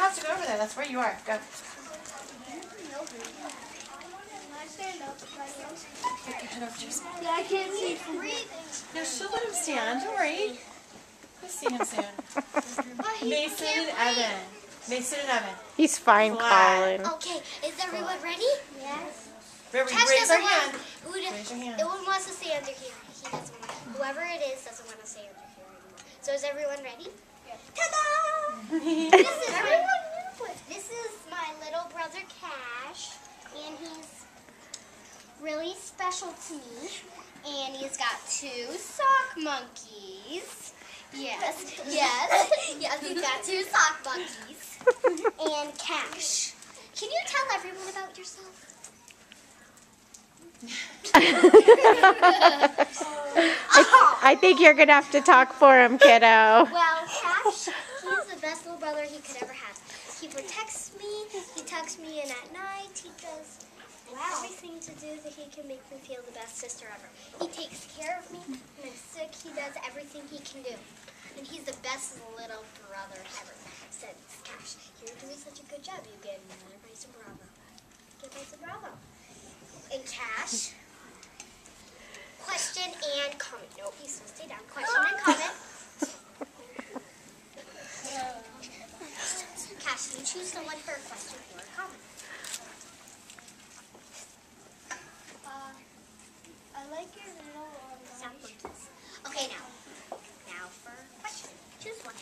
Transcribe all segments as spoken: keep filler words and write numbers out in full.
have to go over there. That's where you are. Go. Yeah, I can't see breathing. No, she'll let him stand. Don't worry. You'll see him soon. Mason and Evan. Mason and Evan. He's fine, Flat. Colin. Okay, is everyone ready? Yes. Raise Kash your doesn't hand. want. Who does, Raise your hand. no one wants to stay under here. He doesn't want. Whoever it is doesn't want to stay under here anymore. So is everyone ready? Yes. Ta-da! This is everyone. This is my little brother Kash, and he's really special to me. And he's got two sock monkeys. Yes, yes, yes. He's got two sock monkeys. And Kash, can you tell everyone about yourself? I, I think you're going to have to talk for him, kiddo. Well, Kash, he's the best little brother he could ever have. He protects me, he tucks me in at night, he does everything to do that he can make me feel the best sister ever. He takes care of me, when I'm sick, he does everything he can do. And he's the best little brother ever. Said, Kash, you're doing such a good job, you get another nice bravo. Get nice bravo. And Kash, question and comment. Nope, he's supposed to stay down. Question and comment. Kash, you choose someone for a question or a comment. Uh, I like your little um, sound monkeys. Okay, now. Now for a question. Choose one.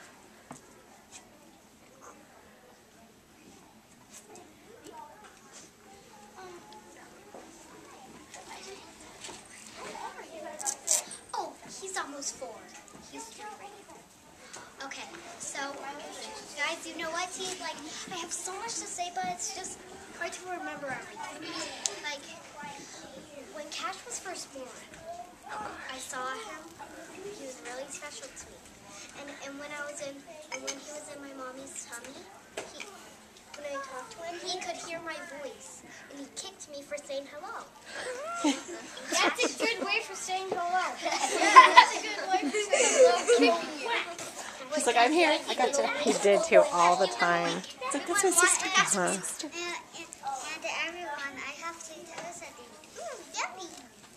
Oh, he's almost four. He's three right now. Okay, so guys, you know what? He's like, I have so much to say, but it's just hard to remember everything. Like, when Kash was first born, I saw him. He was really special to me. And and when I was in, and when he was in my mommy's tummy, he, when I talked to him, he could hear my voice, and he kicked me for saying hello. That's a good way for saying hello. Yeah, that's a good way for saying hello. Kicking you. He's like, I'm here. I got you. He did too all the time. It's like, that's my sister. That's my Uh-huh. sister. And, and, and to everyone, I have to tell you something. Ooh, yummy.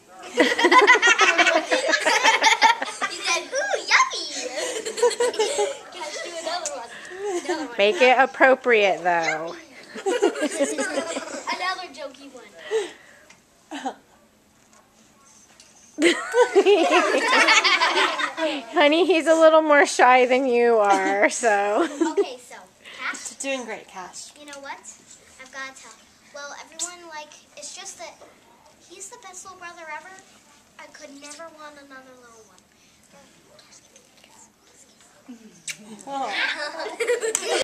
He said, ooh, yummy. Kash, do another one. Another one. Make it appropriate, though. Another jokey one. Honey, he's a little more shy than you are, so. Okay, so, Kash, Doing great, Kash. you know what? I've got to tell. Well, everyone, like, it's just that he's the best little brother ever. I could never want another little one. Oh.